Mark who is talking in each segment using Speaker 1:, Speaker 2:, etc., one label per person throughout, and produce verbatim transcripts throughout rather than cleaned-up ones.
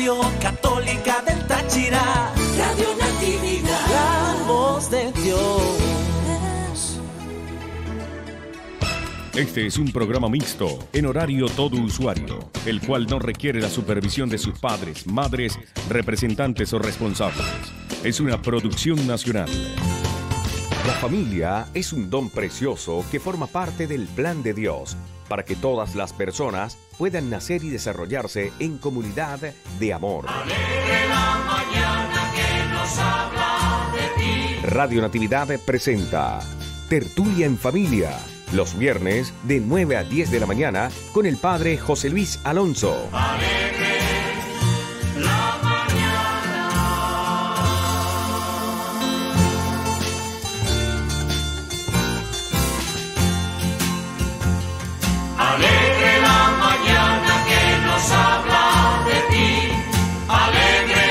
Speaker 1: Radio Católica del Táchira, Radio Natividad, la voz de Dios.
Speaker 2: Este es un programa mixto, en horario todo usuario, el cual no requiere la supervisión de sus padres, madres, representantes o responsables. Es una producción nacional.
Speaker 3: La familia es un don precioso que forma parte del plan de Dios para que todas las personas puedan nacer y desarrollarse en comunidad de amor.
Speaker 4: Alegre la mañana que nos habla de ti.
Speaker 3: Radio Natividad presenta Tertulia en Familia, los viernes de nueve a diez de la mañana con el padre José Luis Alonso.
Speaker 4: Alegre la mañana. Alegre la mañana que nos habla de ti. Alegre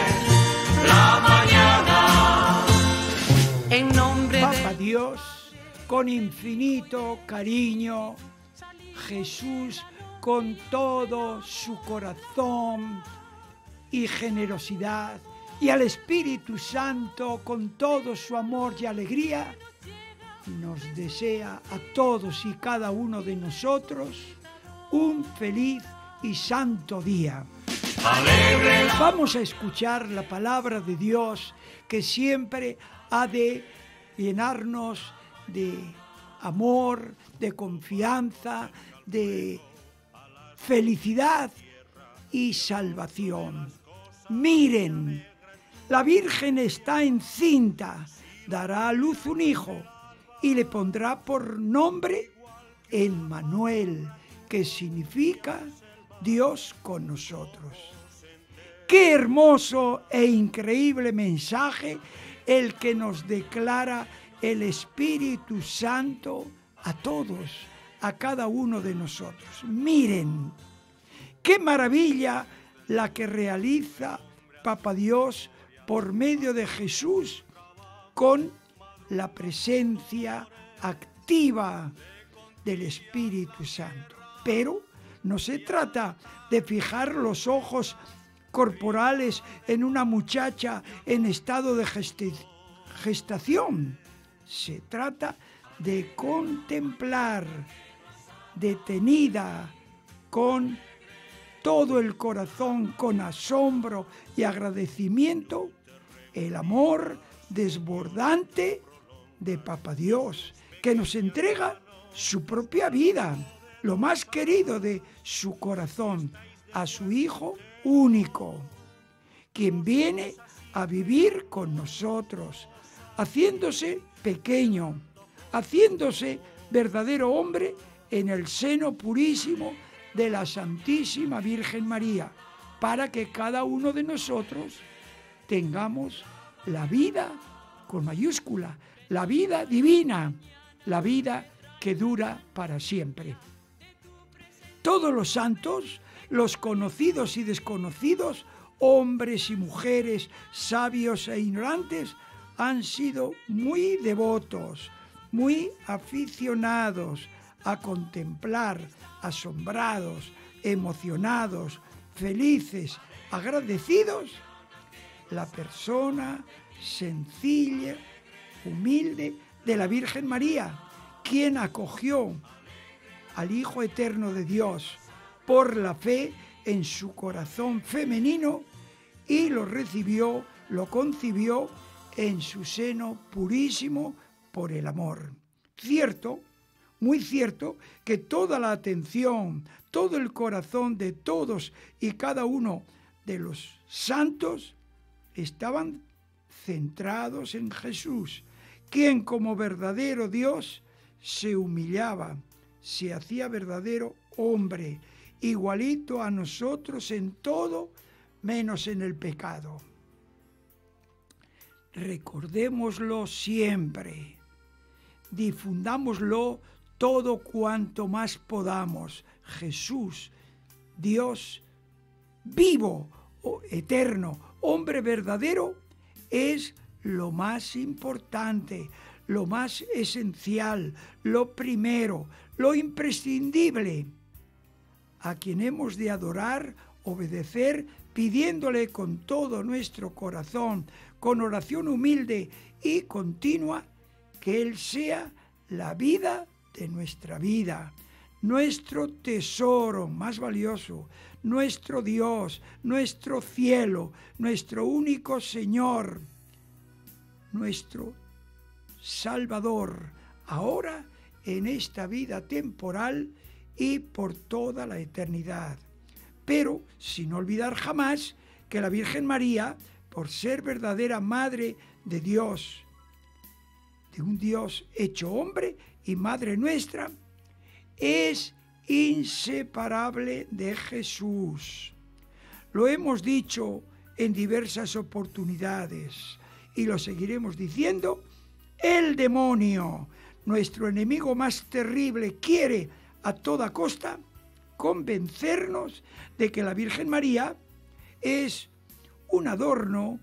Speaker 4: la mañana.
Speaker 5: En nombre
Speaker 6: Papa
Speaker 5: de
Speaker 6: Dios, con infinito cariño, Jesús con todo su corazón y generosidad, y al Espíritu Santo con todo su amor y alegría, nos desea a todos y cada uno de nosotros un feliz y santo día.
Speaker 4: Alegre la
Speaker 6: Vamos a escuchar la palabra de Dios, que siempre ha de llenarnos de amor, de confianza, de felicidad y salvación. Miren, la Virgen está encinta, dará a luz un hijo y le pondrá por nombre Emmanuel, que significa Dios con nosotros. Qué hermoso e increíble mensaje el que nos declara el Espíritu Santo a todos, a cada uno de nosotros. Miren, qué maravilla la que realiza Papa Dios por medio de Jesús con la presencia activa del Espíritu Santo. Pero no se trata de fijar los ojos corporales en una muchacha en estado de gestación. gestación. Se trata de contemplar detenida, con todo el corazón, con asombro y agradecimiento, el amor desbordante de Papa Dios, que nos entrega su propia vida, lo más querido de su corazón, a su Hijo único, quien viene a vivir con nosotros, haciéndose pequeño, haciéndose verdadero hombre en el seno purísimo de la Santísima Virgen María, para que cada uno de nosotros tengamos la vida con mayúscula, la vida divina, la vida que dura para siempre. Todos los santos, los conocidos y desconocidos, hombres y mujeres, sabios e ignorantes, han sido muy devotos, muy aficionados a contemplar, asombrados, emocionados, felices, agradecidos, la persona sencilla, humilde de la Virgen María, quien acogió al Hijo Eterno de Dios por la fe en su corazón femenino y lo recibió, lo concibió en su seno purísimo por el amor. Cierto, muy cierto, que toda la atención, todo el corazón de todos y cada uno de los santos estaban centrados en Jesús, quien como verdadero Dios se humillaba, se hacía verdadero hombre, igualito a nosotros en todo, menos en el pecado. Recordémoslo siempre, difundámoslo todo cuanto más podamos. Jesús, Dios vivo, eterno, hombre verdadero, es lo más importante, lo más esencial, lo primero, lo imprescindible, a quien hemos de adorar, obedecer, pidiéndole con todo nuestro corazón, con oración humilde y continua, que Él sea la vida de nuestra vida, nuestro tesoro más valioso, nuestro Dios, nuestro cielo, nuestro único Señor, nuestro Salvador, ahora en esta vida temporal y por toda la eternidad. Pero sin olvidar jamás que la Virgen María, por ser verdadera Madre de Dios, de un Dios hecho hombre y Madre nuestra, es inseparable de Jesús. Lo hemos dicho en diversas oportunidades y lo seguiremos diciendo. El demonio, nuestro enemigo más terrible, quiere a toda costa convencernos de que la Virgen María es un adorno,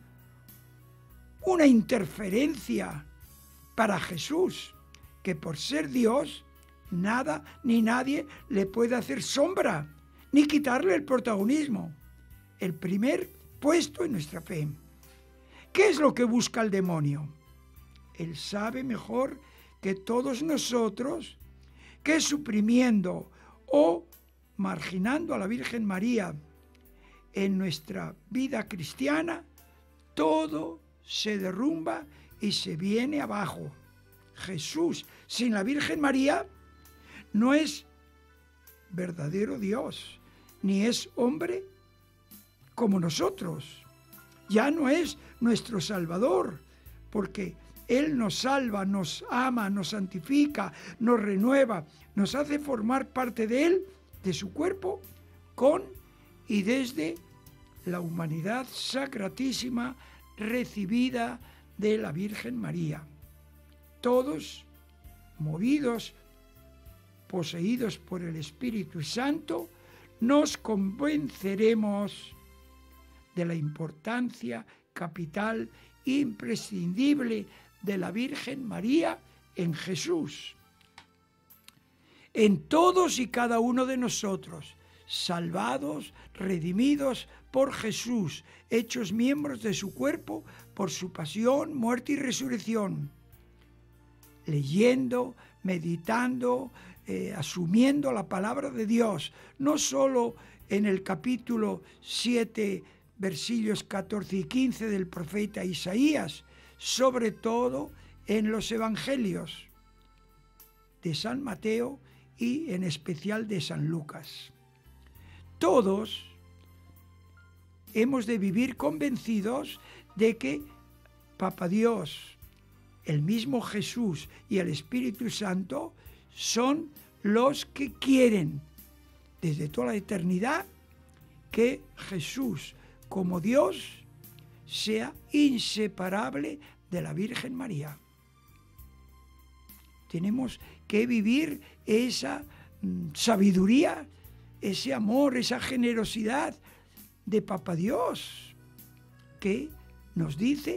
Speaker 6: una interferencia para Jesús, que por ser Dios, nada ni nadie le puede hacer sombra, ni quitarle el protagonismo, el primer puesto en nuestra fe. ¿Qué es lo que busca el demonio? Él sabe mejor que todos nosotros que suprimiendo o marginando a la Virgen María en nuestra vida cristiana, todo se derrumba y se viene abajo. Jesús sin la Virgen María no es verdadero Dios, ni es hombre como nosotros. Ya no es nuestro Salvador, porque Él nos salva, nos ama, nos santifica, nos renueva, nos hace formar parte de Él, de su cuerpo, con y desde la humanidad sacratísima recibida de la Virgen María. Todos, movidos, poseídos por el Espíritu Santo, nos convenceremos de la importancia capital, imprescindible de la Virgen María en Jesús. En todos y cada uno de nosotros, salvados, redimidos por Jesús, hechos miembros de su cuerpo por su pasión, muerte y resurrección, leyendo, meditando, eh, asumiendo la palabra de Dios, no solo en el capítulo siete, versículos catorce y quince del profeta Isaías, sobre todo en los evangelios de San Mateo y en especial de San Lucas. Todos hemos de vivir convencidos de que Papa Dios, el mismo Jesús y el Espíritu Santo son los que quieren desde toda la eternidad que Jesús como Dios sea inseparable de la Virgen María. Tenemos que vivir esa mm, sabiduría, ese amor, esa generosidad de Papa Dios, que nos dice: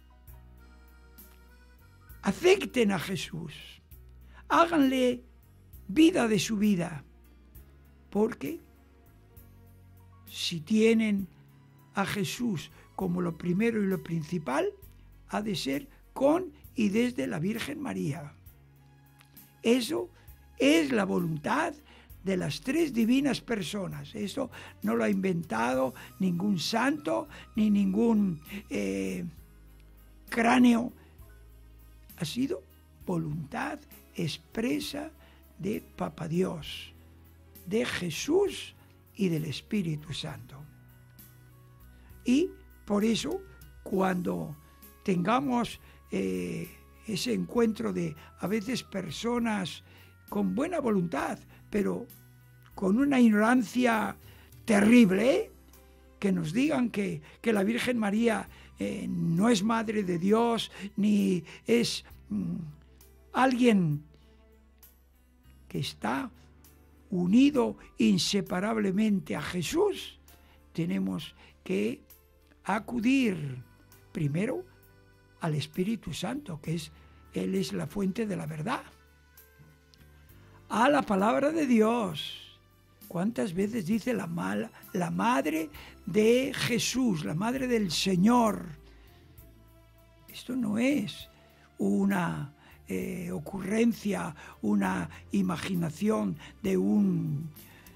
Speaker 6: acepten a Jesús, háganle vida de su vida, porque si tienen a Jesús como lo primero y lo principal, ha de ser con y desde la Virgen María. Eso es la voluntad de las tres divinas personas. Eso no lo ha inventado ningún santo ni ningún eh, cráneo. Ha sido voluntad expresa de Papa Dios, de Jesús y del Espíritu Santo. Y por eso, cuando tengamos eh, ese encuentro de a veces personas con buena voluntad, pero con una ignorancia terrible, ¿eh? que nos digan que, que la Virgen María eh, no es Madre de Dios, ni es mm, alguien que está unido inseparablemente a Jesús, tenemos que acudir primero al Espíritu Santo, que es Él es la fuente de la verdad, a la palabra de Dios, ¿Cuántas veces dice la, mala, la madre de Jesús, la madre del Señor? Esto no es una eh, ocurrencia, una imaginación de un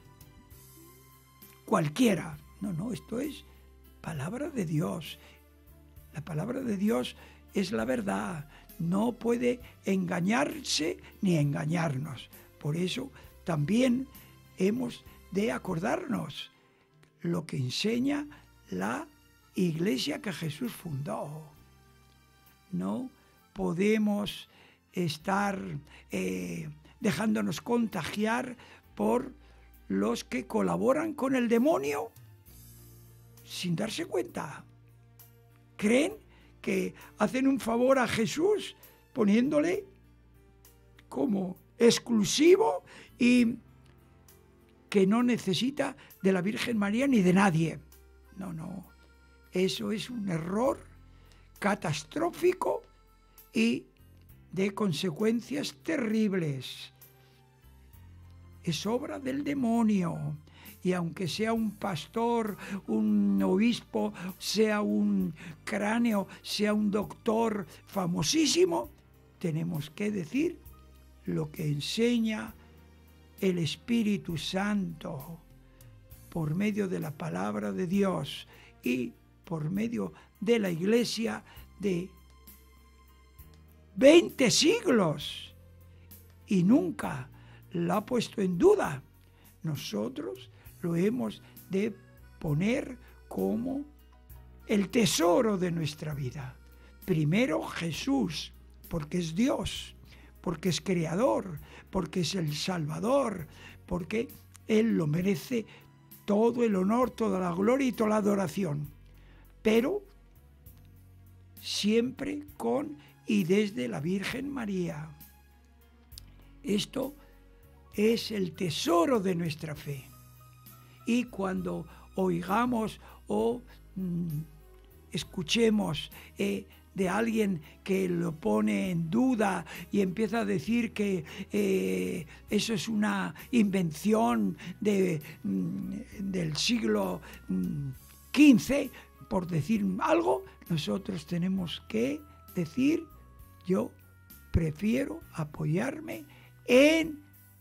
Speaker 6: cualquiera. No, no, esto es palabra de Dios. La palabra de Dios es la verdad. No puede engañarse ni engañarnos. Por eso también hemos de acordarnos lo que enseña la iglesia que Jesús fundó. No podemos estar eh, dejándonos contagiar por los que colaboran con el demonio sin darse cuenta. Creen que hacen un favor a Jesús poniéndole como exclusivo y que no necesita de la Virgen María ni de nadie. No, no. Eso es un error catastrófico y de consecuencias terribles. Es obra del demonio. Y aunque sea un pastor, un obispo, sea un cráneo, sea un doctor famosísimo, tenemos que decir lo que enseña el Espíritu Santo por medio de la palabra de Dios y por medio de la Iglesia de veinte siglos, y nunca la ha puesto en duda. Nosotros lo hemos de poner como el tesoro de nuestra vida. Primero Jesús, porque es Dios, porque es creador, porque es el Salvador, porque Él lo merece todo el honor, toda la gloria y toda la adoración. Pero siempre con y desde la Virgen María. Esto es el tesoro de nuestra fe. Y cuando oigamos o mm, escuchemos eh, de alguien que lo pone en duda y empieza a decir que eh, eso es una invención de, mm, del siglo mm, quince, por decir algo, nosotros tenemos que decir, yo prefiero apoyarme en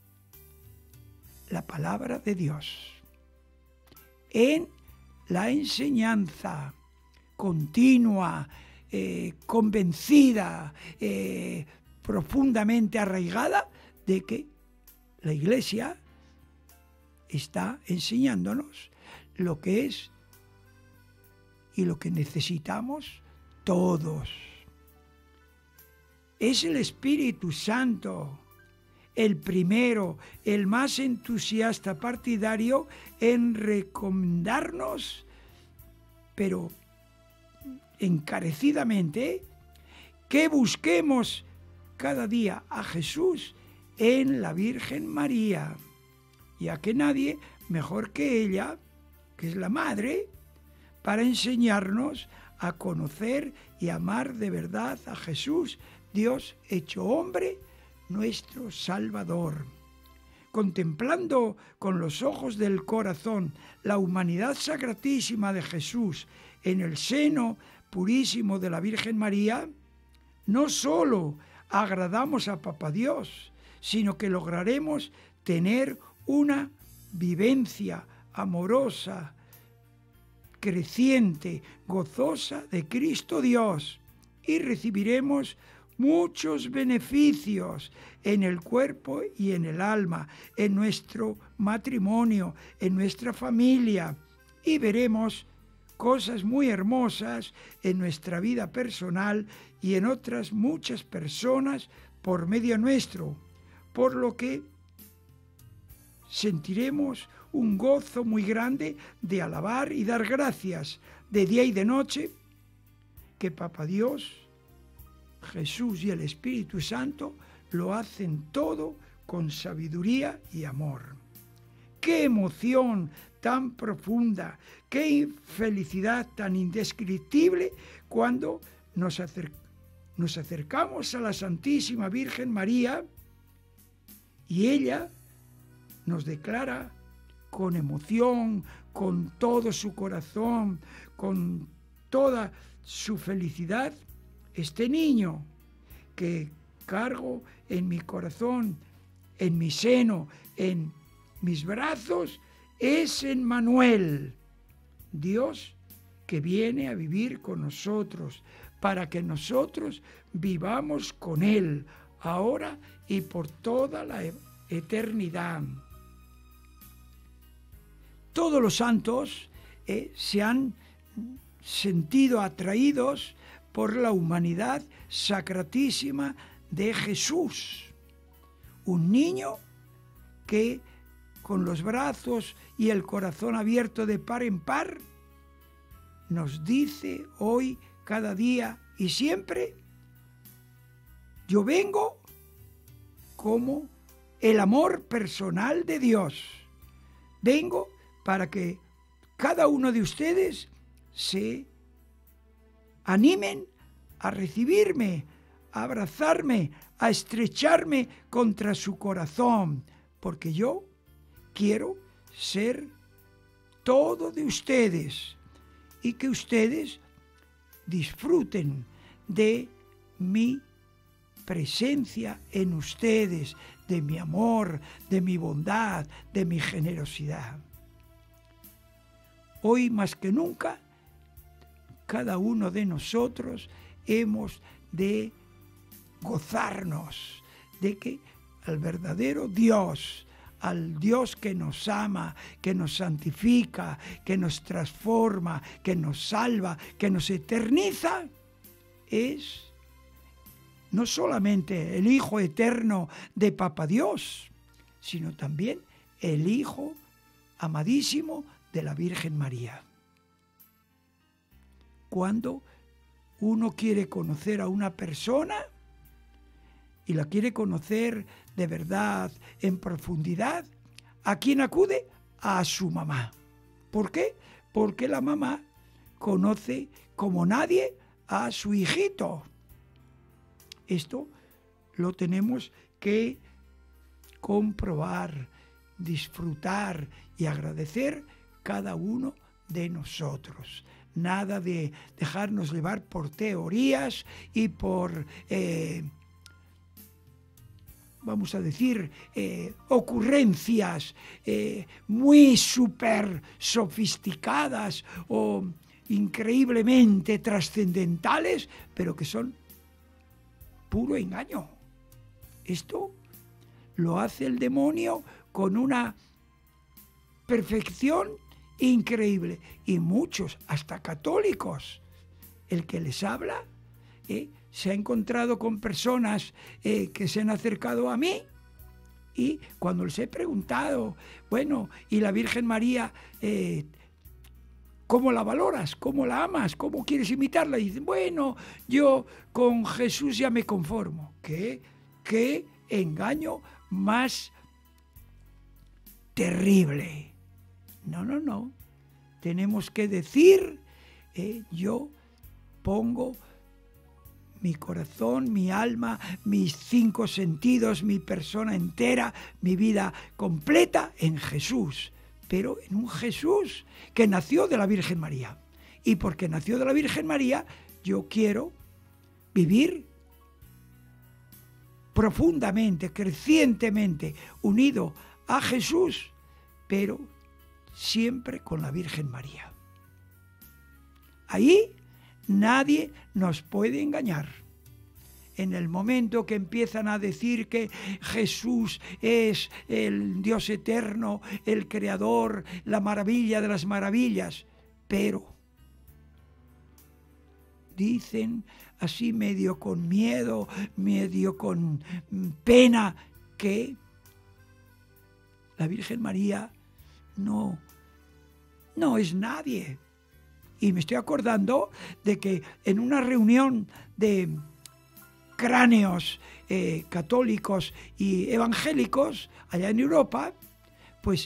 Speaker 6: la palabra de Dios, en la enseñanza continua, eh, convencida, eh, profundamente arraigada de que la Iglesia está enseñándonos lo que es y lo que necesitamos todos. Es el Espíritu Santo el primero, el más entusiasta partidario en recomendarnos, pero encarecidamente, que busquemos cada día a Jesús en la Virgen María, ya que nadie mejor que ella, que es la Madre, para enseñarnos a conocer y amar de verdad a Jesús, Dios hecho hombre, nuestro Salvador. Contemplando con los ojos del corazón la humanidad sacratísima de Jesús en el seno purísimo de la Virgen María, no sólo agradamos a Papá Dios, sino que lograremos tener una vivencia amorosa, creciente, gozosa de Cristo Dios, y recibiremos muchos beneficios en el cuerpo y en el alma, en nuestro matrimonio, en nuestra familia, y veremos cosas muy hermosas en nuestra vida personal y en otras muchas personas por medio nuestro, por lo que sentiremos un gozo muy grande de alabar y dar gracias de día y de noche, que Papá Dios, Jesús y el Espíritu Santo lo hacen todo con sabiduría y amor. ¡Qué emoción tan profunda! ¡Qué felicidad tan indescriptible cuando nos, acer- nos acercamos a la Santísima Virgen María y ella nos declara con emoción, con todo su corazón, con toda su felicidad, este niño que cargo en mi corazón, en mi seno, en mis brazos, es Emmanuel, Dios que viene a vivir con nosotros, para que nosotros vivamos con Él, ahora y por toda la eternidad. Todos los santos eh, se han sentido atraídos por la humanidad sacratísima de Jesús, un niño que con los brazos y el corazón abierto de par en par nos dice hoy, cada día y siempre: yo vengo como el amor personal de Dios. Vengo para que cada uno de ustedes se animen a recibirme, a abrazarme, a estrecharme contra su corazón, porque yo quiero ser todo de ustedes y que ustedes disfruten de mi presencia en ustedes, de mi amor, de mi bondad, de mi generosidad. Hoy más que nunca, cada uno de nosotros hemos de gozarnos de que al verdadero Dios, al Dios que nos ama, que nos santifica, que nos transforma, que nos salva, que nos eterniza, es no solamente el Hijo eterno de Papa Dios, sino también el Hijo amadísimo de la Virgen María. Cuando uno quiere conocer a una persona y la quiere conocer de verdad, en profundidad, ¿a quién acude? A su mamá. ¿Por qué? Porque la mamá conoce como nadie a su hijito. Esto lo tenemos que comprobar, disfrutar y agradecer cada uno de nosotros. Nada de dejarnos llevar por teorías y por, eh, vamos a decir, eh, ocurrencias eh, muy súper sofisticadas o increíblemente trascendentales, pero que son puro engaño. Esto lo hace el demonio con una perfección increíble. Y muchos, hasta católicos, el que les habla, eh, se ha encontrado con personas eh, que se han acercado a mí, y cuando les he preguntado, bueno, ¿y la Virgen María, eh, cómo la valoras? ¿Cómo la amas? ¿Cómo quieres imitarla? Y dicen, bueno, yo con Jesús ya me conformo. ¿Qué, qué engaño más terrible? No, no, no. Tenemos que decir, eh, yo pongo mi corazón, mi alma, mis cinco sentidos, mi persona entera, mi vida completa en Jesús. Pero en un Jesús que nació de la Virgen María. Y porque nació de la Virgen María, yo quiero vivir profundamente, crecientemente unido a Jesús, pero siempre con la Virgen María. Ahí nadie nos puede engañar. En el momento que empiezan a decir que Jesús es el Dios eterno, el Creador, la maravilla de las maravillas, pero dicen así medio con miedo, medio con pena, que la Virgen María no, no es nadie. Y me estoy acordando de que en una reunión de cráneos eh, católicos y evangélicos allá en Europa, pues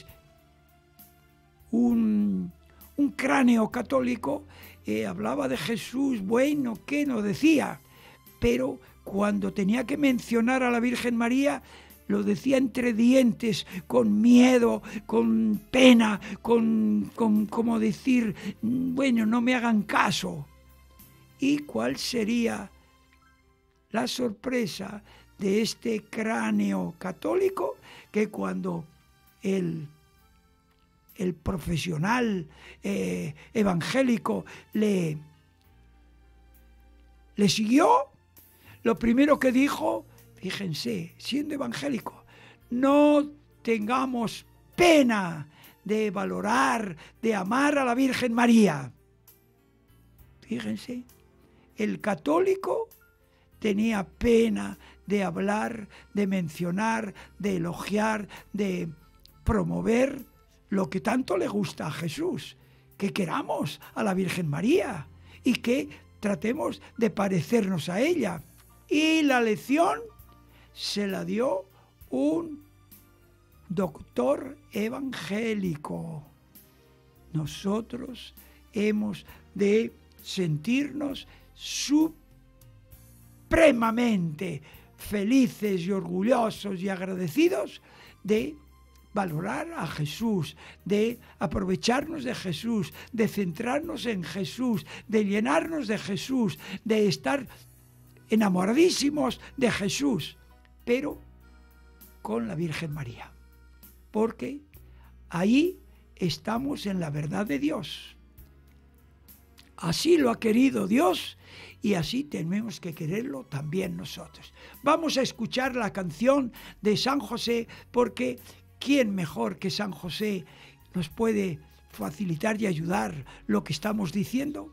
Speaker 6: un, un cráneo católico eh, hablaba de Jesús, bueno, ¿qué nos decía? Pero cuando tenía que mencionar a la Virgen María, lo decía entre dientes, con miedo, con pena, con, con como decir, bueno, no me hagan caso. ¿Y cuál sería la sorpresa de este cráneo católico? Que cuando el, el profesional eh, evangélico le, le siguió, lo primero que dijo, fíjense, siendo evangélico, no tengamos pena de valorar, de amar a la Virgen María. Fíjense, el católico tenía pena de hablar, de mencionar, de elogiar, de promover lo que tanto le gusta a Jesús, que queramos a la Virgen María y que tratemos de parecernos a ella. Y la lección se la dio un doctor evangélico. Nosotros hemos de sentirnos supremamente felices y orgullosos y agradecidos de valorar a Jesús, de aprovecharnos de Jesús, de centrarnos en Jesús, de llenarnos de Jesús, de estar enamoradísimos de Jesús, pero con la Virgen María, porque ahí estamos en la verdad de Dios. Así lo ha querido Dios y así tenemos que quererlo también nosotros. Vamos a escuchar la canción de San José, porque ¿quién mejor que San José nos puede facilitar y ayudar lo que estamos diciendo?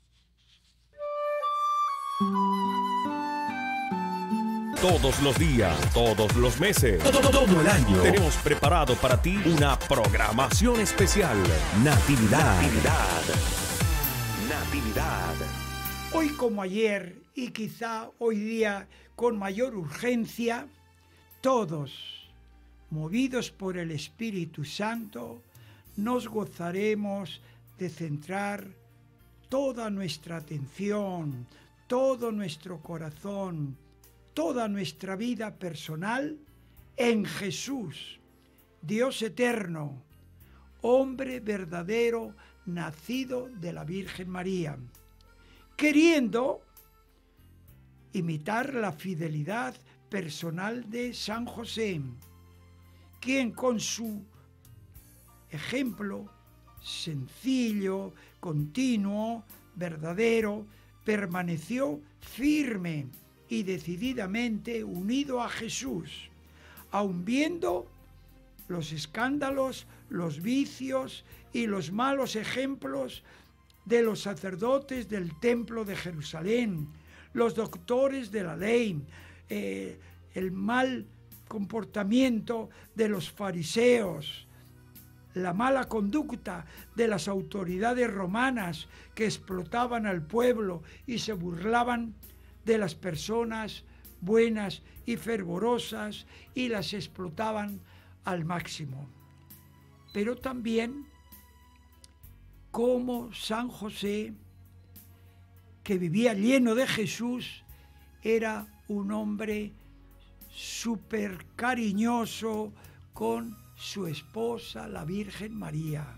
Speaker 2: Todos los días, todos los meses, todo, todo el año, tenemos preparado para ti una programación especial. Natividad. Natividad. Natividad.
Speaker 6: Hoy como ayer, y quizá hoy día con mayor urgencia, todos, movidos por el Espíritu Santo, nos gozaremos de centrar toda nuestra atención, todo nuestro corazón, toda nuestra vida personal en Jesús, Dios eterno, hombre verdadero, nacido de la Virgen María, queriendo imitar la fidelidad personal de San José, quien con su ejemplo sencillo, continuo, verdadero, permaneció firme y decididamente unido a Jesús, aun viendo los escándalos, los vicios y los malos ejemplos de los sacerdotes del templo de Jerusalén, los doctores de la ley, eh, el mal comportamiento de los fariseos, la mala conducta de las autoridades romanas que explotaban al pueblo y se burlaban de las personas buenas y fervorosas y las explotaban al máximo. Pero también como San José, que vivía lleno de Jesús, era un hombre súper cariñoso con su esposa, la Virgen María.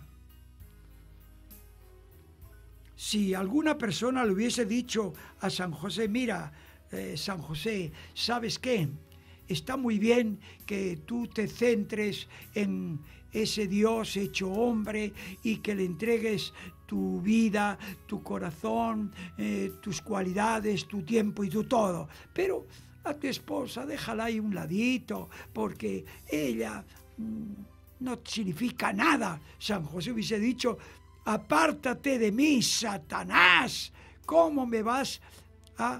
Speaker 6: Si alguna persona le hubiese dicho a San José, mira, eh, San José, ¿sabes qué? Está muy bien que tú te centres en ese Dios hecho hombre y que le entregues tu vida, tu corazón, eh, tus cualidades, tu tiempo y tu todo. Pero a tu esposa déjala ahí un ladito, porque ella mmm, no significa nada. San José hubiese dicho, apártate de mí, Satanás, ¿cómo me vas a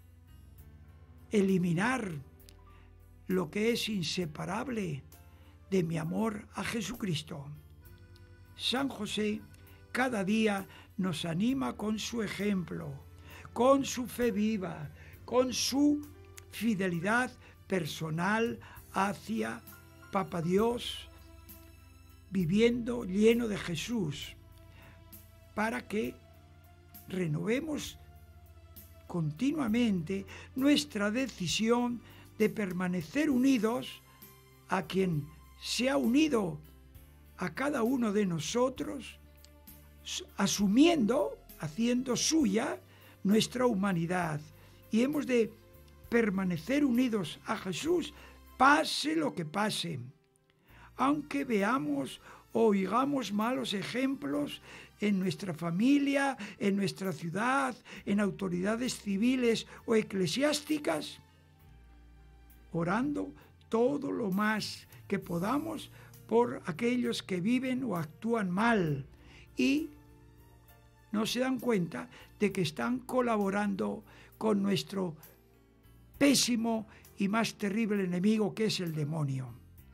Speaker 6: eliminar lo que es inseparable de mi amor a Jesucristo? San José cada día nos anima con su ejemplo, con su fe viva, con su fidelidad personal hacia Papa Dios, viviendo lleno de Jesús, para que renovemos continuamente nuestra decisión de permanecer unidos a quien se ha unido a cada uno de nosotros, asumiendo, haciendo suya nuestra humanidad. Y hemos de permanecer unidos a Jesús, pase lo que pase. Aunque veamos o oigamos malos ejemplos en nuestra familia, en nuestra ciudad, en autoridades civiles o eclesiásticas, orando todo lo más que podamos por aquellos que viven o actúan mal y no se dan cuenta de que están colaborando con nuestro pésimo y más terrible enemigo, que es el demonio.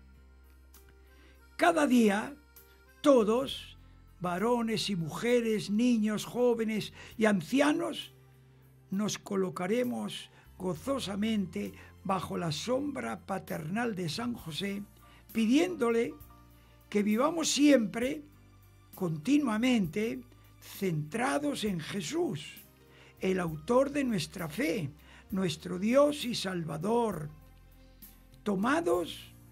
Speaker 6: Cada día, todos, varones y mujeres, niños, jóvenes y ancianos, nos colocaremos gozosamente bajo la sombra paternal de San José, pidiéndole que vivamos siempre, continuamente, centrados en Jesús, el autor de nuestra fe, nuestro Dios y Salvador, tomados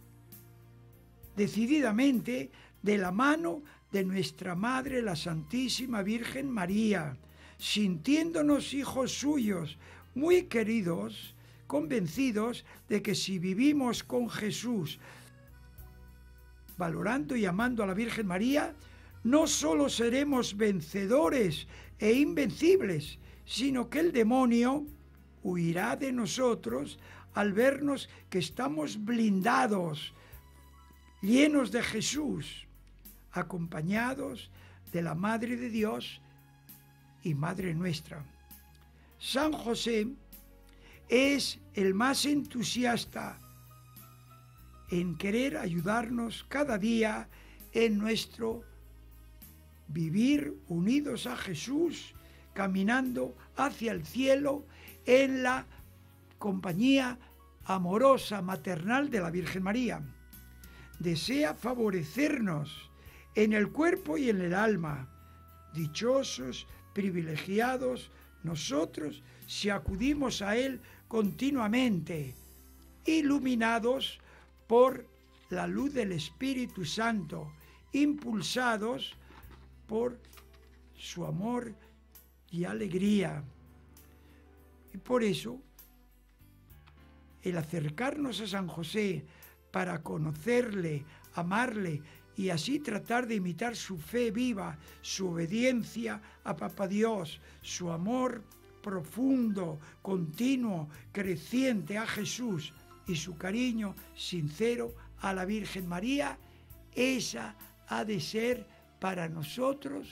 Speaker 6: decididamente de la mano de nuestra Madre, la Santísima Virgen María, sintiéndonos hijos suyos, muy queridos, convencidos de que si vivimos con Jesús, valorando y amando a la Virgen María, no solo seremos vencedores e invencibles, sino que el demonio huirá de nosotros al vernos que estamos blindados, llenos de Jesús, acompañados de la Madre de Dios y Madre nuestra. San José es el más entusiasta en querer ayudarnos cada día en nuestro vivir unidos a Jesús, caminando hacia el cielo en la compañía amorosa, maternal de la Virgen María. Desea favorecernos en el cuerpo y en el alma. Dichosos, privilegiados nosotros si acudimos a Él continuamente, iluminados por la luz del Espíritu Santo, impulsados por su amor y alegría. Y por eso, el acercarnos a San José para conocerle, amarle y así tratar de imitar su fe viva, su obediencia a Papá Dios, su amor profundo, continuo, creciente a Jesús y su cariño sincero a la Virgen María, esa ha de ser para nosotros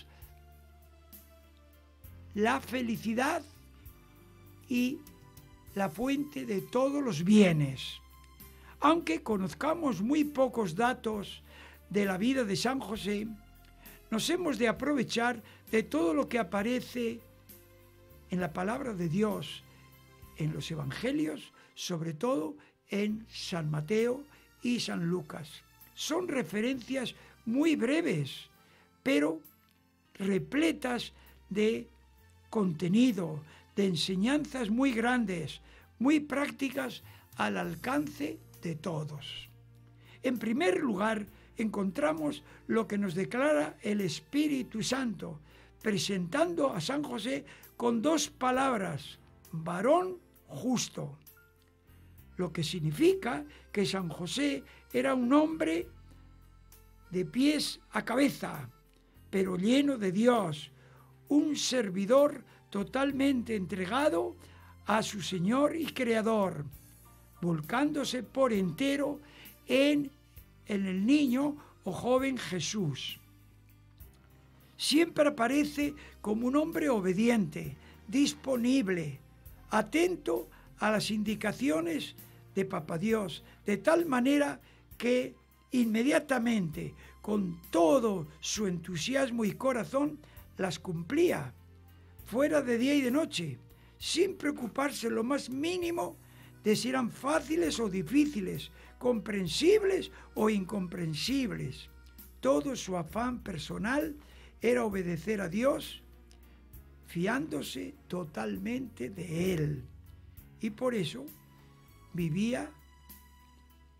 Speaker 6: la felicidad y la fuente de todos los bienes. Aunque conozcamos muy pocos datos de la vida de San José, nos hemos de aprovechar de todo lo que aparece en la palabra de Dios, en los evangelios, sobre todo en San Mateo y San Lucas. Son referencias muy breves, pero repletas de contenido, de enseñanzas muy grandes, muy prácticas al alcance de todos. En primer lugar, encontramos lo que nos declara el Espíritu Santo, presentando a San José con dos palabras: varón justo, lo que significa que San José era un hombre de pies a cabeza, pero lleno de Dios, un servidor totalmente entregado a su Señor y Creador, volcándose por entero en, en el niño o joven Jesús. Siempre aparece como un hombre obediente, disponible, atento a las indicaciones de Papá Dios, de tal manera que inmediatamente, con todo su entusiasmo y corazón, las cumplía, fuera de día y de noche, sin preocuparse lo más mínimo de si eran fáciles o difíciles, comprensibles o incomprensibles. Todo su afán personal era obedecer a Dios, fiándose totalmente de Él. Y por eso vivía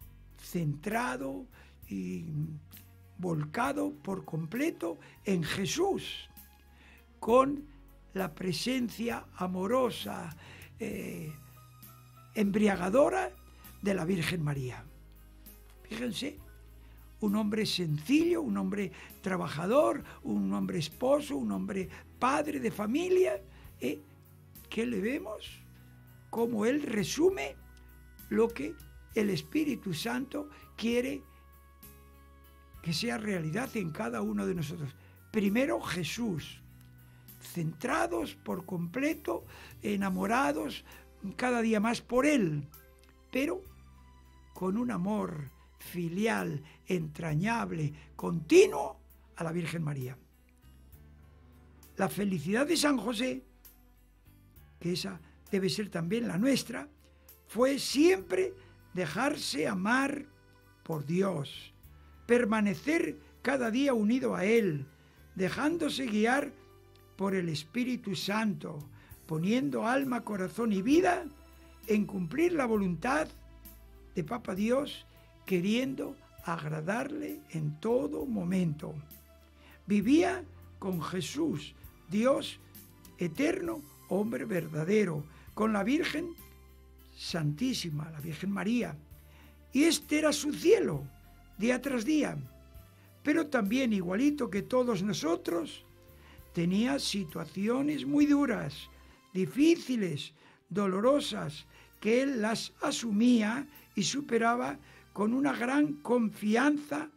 Speaker 6: centrado y volcado por completo en Jesús, con la presencia amorosa, eh, embriagadora de la Virgen María. Fíjense, un hombre sencillo, un hombre trabajador, un hombre esposo, un hombre padre de familia, ¿eh? ¿Qué le vemos? Cómo él resume lo que el Espíritu Santo quiere que sea realidad en cada uno de nosotros. Primero Jesús, centrados por completo, enamorados cada día más por Él, pero con un amor filial, entrañable, continuo a la Virgen María. La felicidad de San José, que esa debe ser también la nuestra, fue siempre dejarse amar por Dios, permanecer cada día unido a Él, dejándose guiar por el Espíritu Santo, poniendo alma, corazón y vida en cumplir la voluntad de Papa Dios, queriendo agradarle en todo momento. Vivía con Jesús, Dios eterno, hombre verdadero, con la Virgen Santísima, la Virgen María. Y este era su cielo, día tras día. Pero también, igualito que todos nosotros, tenía situaciones muy duras, difíciles, dolorosas, que él las asumía y superaba con una gran confianza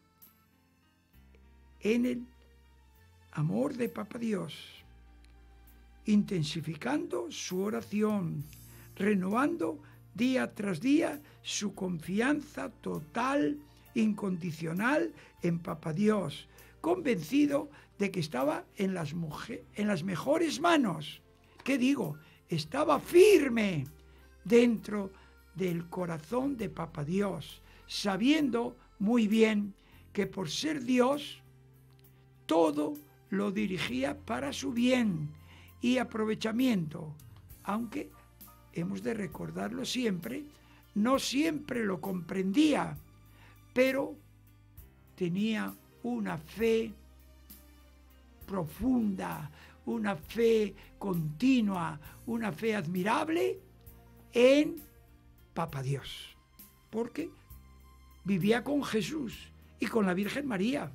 Speaker 6: en el amor de Papa Dios, intensificando su oración, renovando día tras día su confianza total, incondicional en Papa Dios, convencido de que estaba en las, mujer, en las mejores manos. ¿Qué digo? Estaba firme dentro del corazón de Papa Dios, sabiendo muy bien que por ser Dios, todo lo dirigía para su bien y aprovechamiento, aunque hemos de recordarlo siempre, no siempre lo comprendía, pero tenía una fe profunda, una fe continua, una fe admirable en Papa Dios, porque vivía con Jesús y con la Virgen María.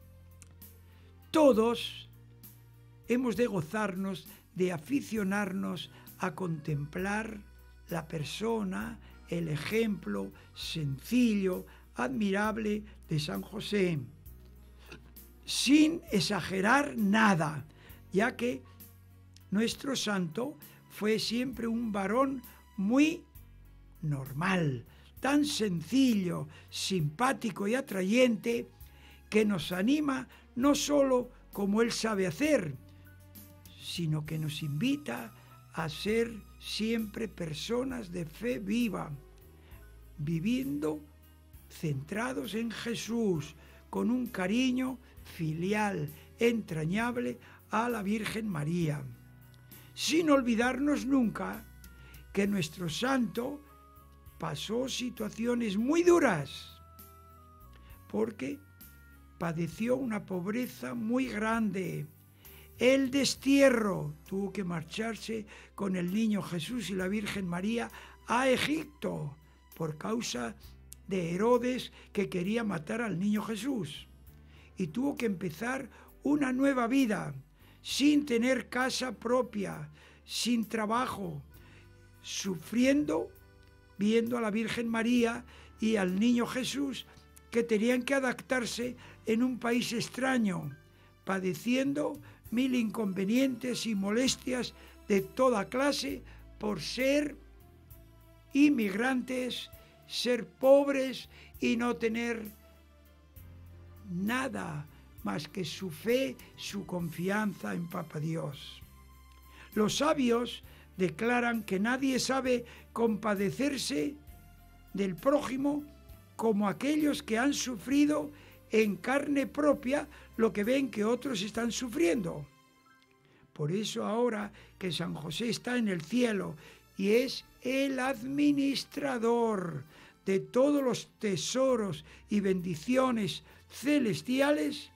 Speaker 6: Todos hemos de gozarnos, de aficionarnos a contemplar la persona, el ejemplo sencillo, admirable de San José, sin exagerar nada, ya que nuestro santo fue siempre un varón muy normal, tan sencillo, simpático y atrayente, que nos anima no solo como él sabe hacer, sino que nos invita a ser siempre personas de fe viva, viviendo centrados en Jesús, con un cariño filial, entrañable a la Virgen María, sin olvidarnos nunca que nuestro santo pasó situaciones muy duras, porque padeció una pobreza muy grande. El destierro, tuvo que marcharse con el niño Jesús y la Virgen María a Egipto por causa de Herodes, que quería matar al niño Jesús. Y tuvo que empezar una nueva vida, sin tener casa propia, sin trabajo, sufriendo, viendo a la Virgen María y al niño Jesús, que tenían que adaptarse en un país extraño, padeciendo mil inconvenientes y molestias de toda clase por ser inmigrantes, ser pobres y no tener nada más que su fe, su confianza en Papa Dios. Los sabios declaran que nadie sabe compadecerse del prójimo como aquellos que han sufrido en carne propia lo que ven que otros están sufriendo. Por eso ahora que San José está en el cielo y es el administrador de todos los tesoros y bendiciones celestiales,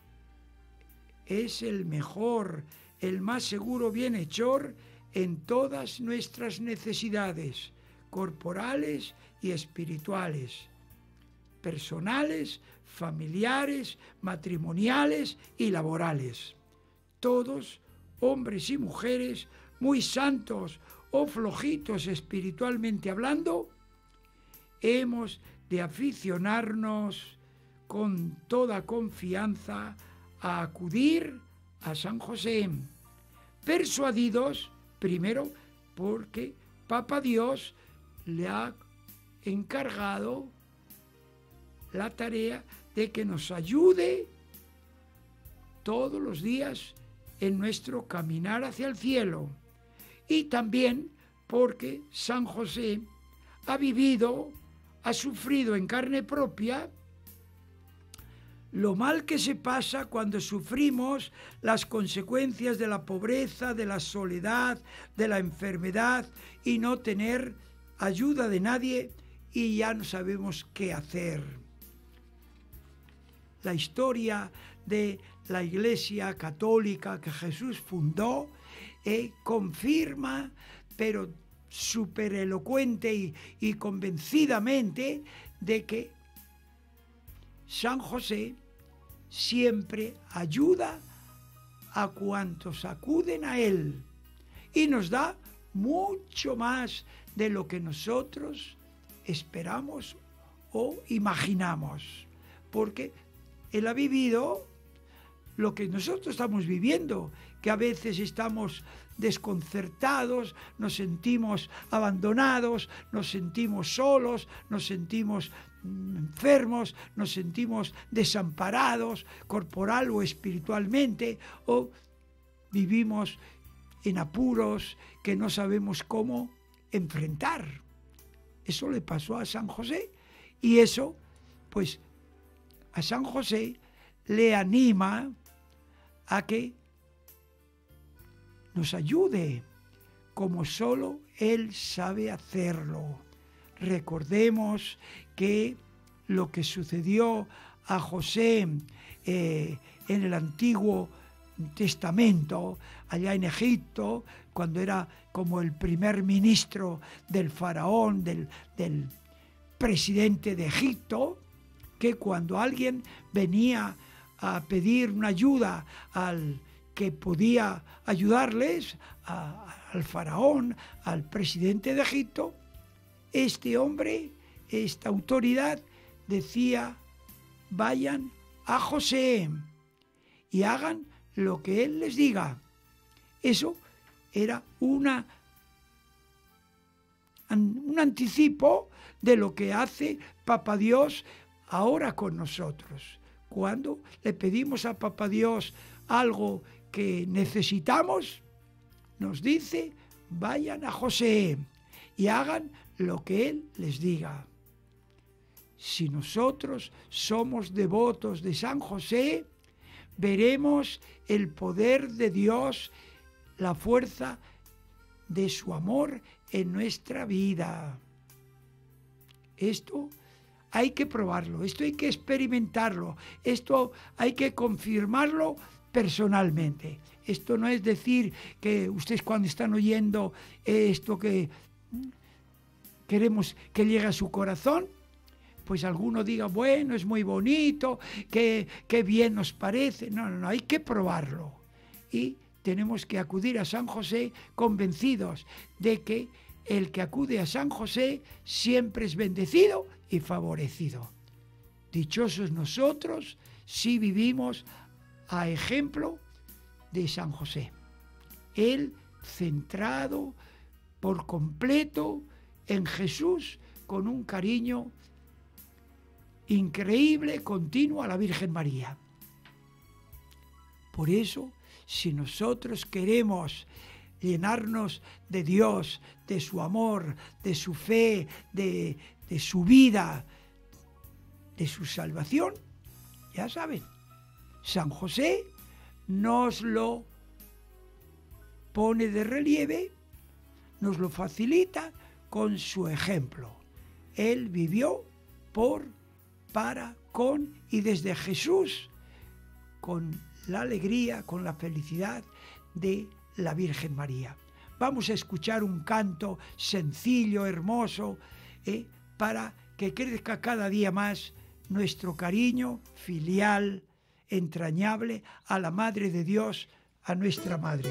Speaker 6: es el mejor, el más seguro bienhechor en todas nuestras necesidades corporales y espirituales, personales, familiares, matrimoniales y laborales. Todos, hombres y mujeres, muy santos o flojitos espiritualmente hablando, hemos de aficionarnos con toda confianza a acudir a San José, persuadidos, primero, porque Papa Dios le ha encargado la tarea de que nos ayude todos los días en nuestro caminar hacia el cielo. Y también porque San José ha vivido, ha sufrido en carne propia lo mal que se pasa cuando sufrimos las consecuencias de la pobreza, de la soledad, de la enfermedad y no tener ayuda de nadie y ya no sabemos qué hacer. La historia de la Iglesia Católica que Jesús fundó eh, confirma, pero súper elocuente y, y convencidamente, de que San José siempre ayuda a cuantos acuden a él y nos da mucho más de lo que nosotros esperamos o imaginamos, porque él ha vivido lo que nosotros estamos viviendo, que a veces estamos desconcertados, nos sentimos abandonados, nos sentimos solos, nos sentimos enfermos, nos sentimos desamparados, corporal o espiritualmente, o vivimos en apuros que no sabemos cómo enfrentar. Eso le pasó a San José y eso, pues, a San José le anima a que nos ayude, como solo él sabe hacerlo. Recordemos que lo que sucedió a José eh, en el Antiguo Testamento, allá en Egipto, cuando era como el primer ministro del faraón, del, del presidente de Egipto, que cuando alguien venía a pedir una ayuda al que podía ayudarles, a, al faraón, al presidente de Egipto, este hombre, esta autoridad, decía: vayan a José y hagan lo que él les diga. Eso era una, un anticipo de lo que hace Papa Dios ahora con nosotros. Cuando le pedimos a Papa Dios algo que necesitamos, nos dice: vayan a José y hagan lo que él les diga. Si nosotros somos devotos de San José, veremos el poder de Dios, la fuerza de su amor en nuestra vida. Esto hay que probarlo, esto hay que experimentarlo, esto hay que confirmarlo personalmente. Esto no es decir que ustedes, cuando están oyendo esto que queremos que llegue a su corazón, pues alguno diga: bueno, es muy bonito, qué, qué bien nos parece. No, no, no, hay que probarlo. Y tenemos que acudir a San José convencidos de que el que acude a San José siempre es bendecido y favorecido. Dichosos nosotros si vivimos a ejemplo de San José. Él centrado por completo en Jesús, con un cariño increíble, continuo a la Virgen María. Por eso, si nosotros queremos llenarnos de Dios, de su amor, de su fe, de, de su vida, de su salvación, ya saben, San José nos lo pone de relieve, nos lo facilita con su ejemplo. Él vivió por, para, con y desde Jesús, con la alegría, con la felicidad de la Virgen María. Vamos a escuchar un canto sencillo, hermoso, eh, para que crezca cada día más nuestro cariño filial, entrañable a la Madre de Dios, a nuestra Madre.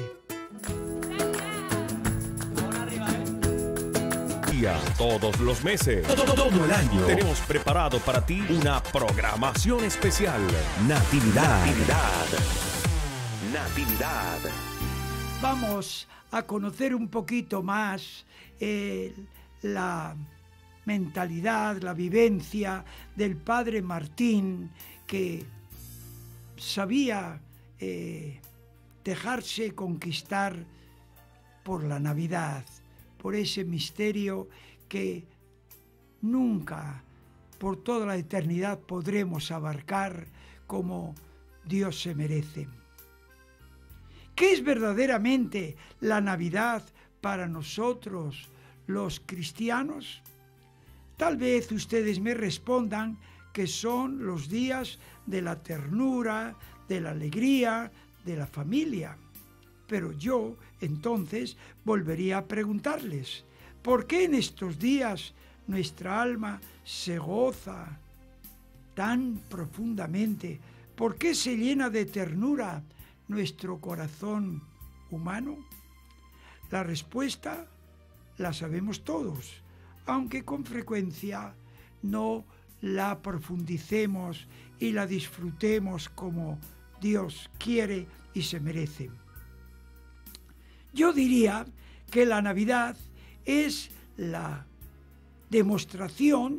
Speaker 2: Día, todos los meses, todo, todo el año, tenemos preparado para ti una programación especial. Natividad. Natividad. Natividad.
Speaker 6: Vamos a conocer un poquito más eh, la mentalidad, la vivencia del Padre Martín, que sabía eh, dejarse conquistar por la Navidad, por ese misterio que nunca, por toda la eternidad, podremos abarcar como Dios se merece. ¿Qué es verdaderamente la Navidad para nosotros, los cristianos? Tal vez ustedes me respondan que son los días de la ternura, de la alegría, de la familia. Pero yo, entonces, volvería a preguntarles, ¿por qué en estos días nuestra alma se goza tan profundamente? ¿Por qué se llena de ternura nuestro corazón humano? La respuesta la sabemos todos, aunque con frecuencia no la profundicemos y la disfrutemos como Dios quiere y se merece. Yo diría que la Navidad es la demostración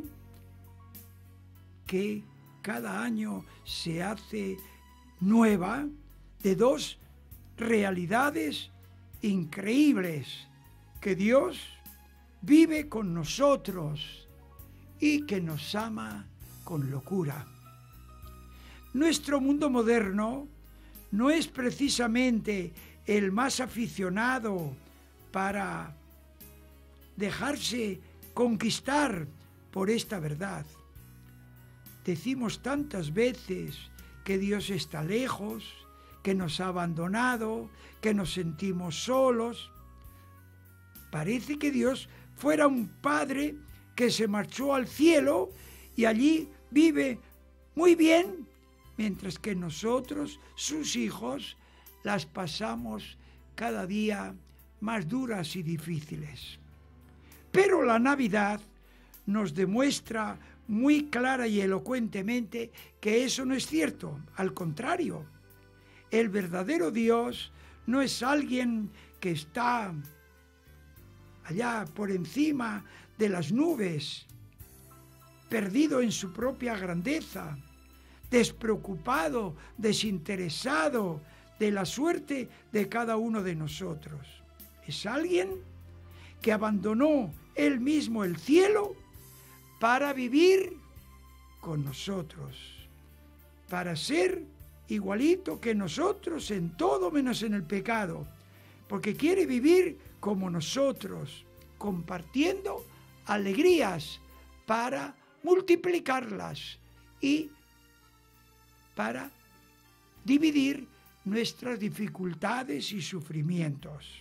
Speaker 6: que cada año se hace nueva de dos realidades increíbles, que Dios vive con nosotros y que nos ama con locura. Nuestro mundo moderno no es precisamente el más aficionado para dejarse conquistar por esta verdad. Decimos tantas veces que Dios está lejos, que nos ha abandonado, que nos sentimos solos. Parece que Dios fuera un padre que se marchó al cielo y allí vive muy bien, mientras que nosotros, sus hijos, las pasamos cada día más duras y difíciles. Pero la Navidad nos demuestra muy clara y elocuentemente que eso no es cierto. Al contrario, el verdadero Dios no es alguien que está allá por encima de las nubes, perdido en su propia grandeza, despreocupado, desinteresado de la suerte de cada uno de nosotros. Es alguien que abandonó él mismo el cielo para vivir con nosotros, para ser igualito que nosotros en todo menos en el pecado, porque quiere vivir como nosotros, compartiendo alegrías para multiplicarlas y para dividir nuestras dificultades y sufrimientos.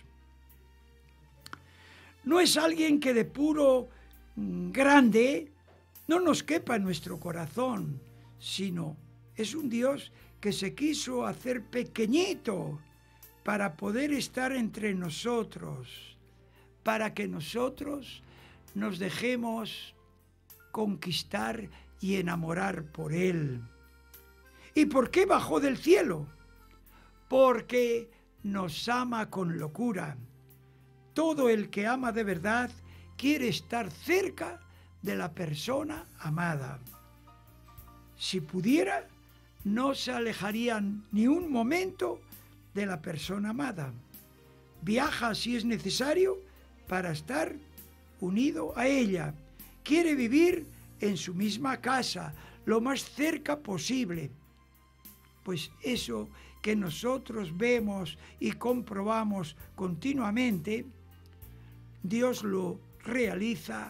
Speaker 6: No es alguien que de puro grande no nos quepa en nuestro corazón, sino es un Dios que se quiso hacer pequeñito para poder estar entre nosotros, para que nosotros nos dejemos conquistar y enamorar por Él. ¿Y por qué bajó del cielo? Porque nos ama con locura. Todo el que ama de verdad quiere estar cerca de la persona amada. Si pudiera, no se alejarían ni un momento de la persona amada. Viaja si es necesario para estar unido a ella. Quiere vivir en su misma casa, lo más cerca posible. Pues eso que nosotros vemos y comprobamos continuamente, Dios lo realiza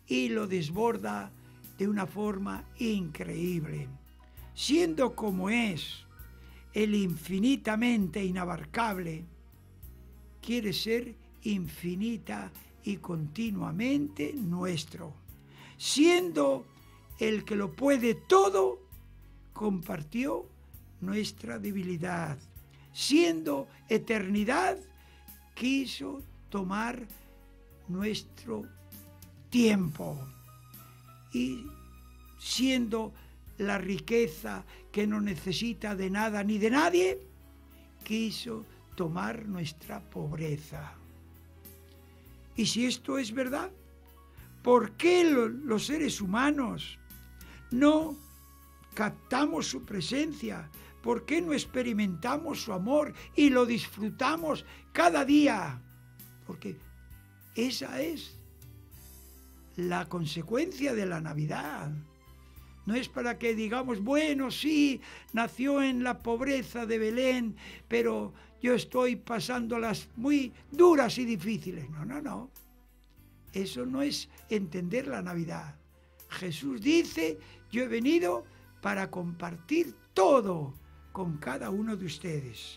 Speaker 6: y lo desborda de una forma increíble. Siendo como es el infinitamente inabarcable, quiere ser infinita y continuamente nuestro. Siendo el que lo puede todo, compartió nuestra debilidad. Siendo eternidad, quiso tomar nuestro tiempo. Y siendo la riqueza que no necesita de nada ni de nadie, quiso tomar nuestra pobreza. Y si esto es verdad, ¿por qué lo, los seres humanos no captamos su presencia? ¿Por qué no experimentamos su amor y lo disfrutamos cada día? Porque esa es la consecuencia de la Navidad. No es para que digamos, bueno, sí, nació en la pobreza de Belén, pero yo estoy pasándolas muy duras y difíciles. No, no, no. Eso no es entender la Navidad. Jesús dice, yo he venido para compartir todo con cada uno de ustedes.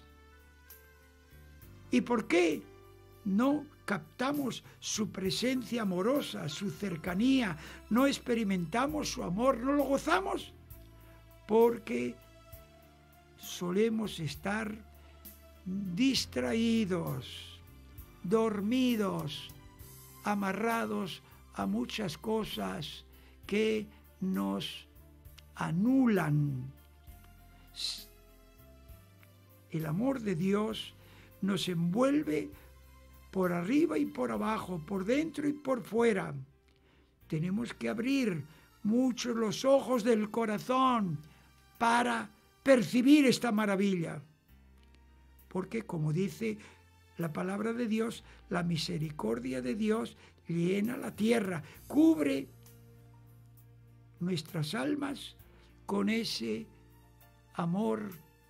Speaker 6: ¿Y por qué no captamos su presencia amorosa, su cercanía, no experimentamos su amor, no lo gozamos? Porque solemos estar distraídos, dormidos, amarrados a muchas cosas que nos anulan. El amor de Dios nos envuelve por arriba y por abajo, por dentro y por fuera. Tenemos que abrir mucho los ojos del corazón para percibir esta maravilla. Porque, como dice la palabra de Dios, la misericordia de Dios llena la tierra, cubre nuestras almas con ese amor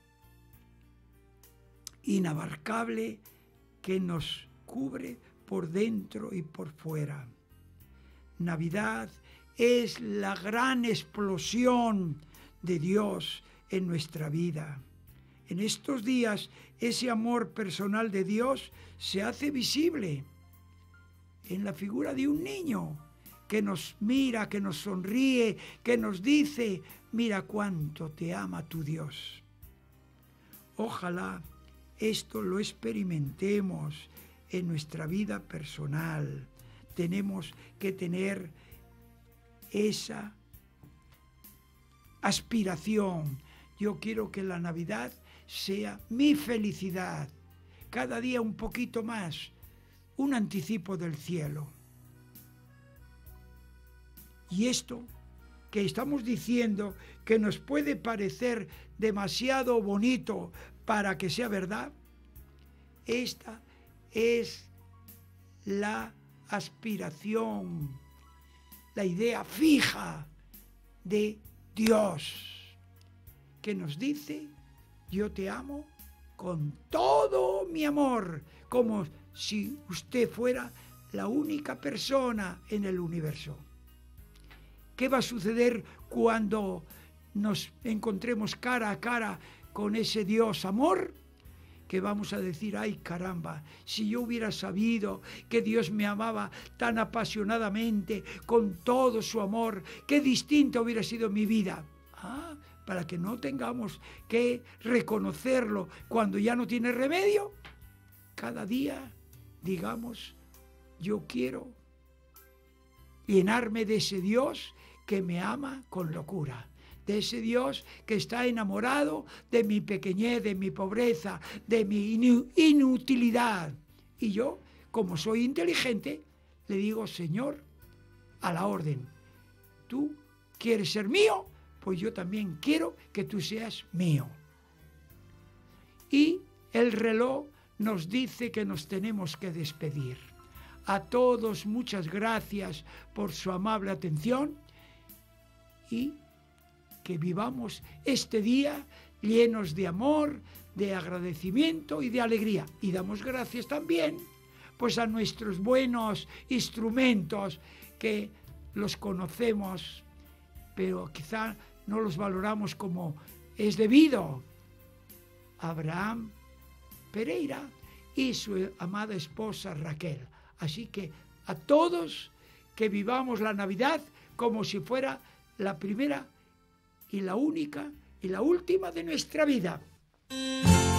Speaker 6: inabarcable que nos cubre por dentro y por fuera. Navidad es la gran explosión de Dios en nuestra vida. En estos días, ese amor personal de Dios se hace visible en la figura de un niño que nos mira, que nos sonríe, que nos dice, mira cuánto te ama tu Dios. Ojalá esto lo experimentemos en nuestra vida personal. Tenemos que tener esa aspiración. Yo quiero que la Navidad sea mi felicidad, cada día un poquito más, un anticipo del cielo. Y esto que estamos diciendo, que nos puede parecer demasiado bonito para que sea verdad, esta es la aspiración, la idea fija de Dios, que nos dice, yo te amo con todo mi amor, como si usted fuera la única persona en el universo. ¿Qué va a suceder cuando nos encontremos cara a cara con ese Dios amor? Que vamos a decir, ay caramba, si yo hubiera sabido que Dios me amaba tan apasionadamente, con todo su amor, qué distinta hubiera sido mi vida. Ah, para que no tengamos que reconocerlo cuando ya no tiene remedio, cada día digamos, yo quiero llenarme de ese Dios que me ama con locura, de ese Dios que está enamorado de mi pequeñez, de mi pobreza, de mi inutilidad. Y yo, como soy inteligente, le digo, Señor, a la orden, ¿tú quieres ser mío? Pues yo también quiero que tú seas mío. Y el reloj nos dice que nos tenemos que despedir. A todos muchas gracias por su amable atención y que vivamos este día llenos de amor, de agradecimiento y de alegría. Y damos gracias también pues a nuestros buenos instrumentos que los conocemos, pero quizá no los valoramos como es debido. Abraham Pereira y su amada esposa Raquel. Así que a todos que vivamos la Navidad como si fuera la primera y la única y la última de nuestra vida.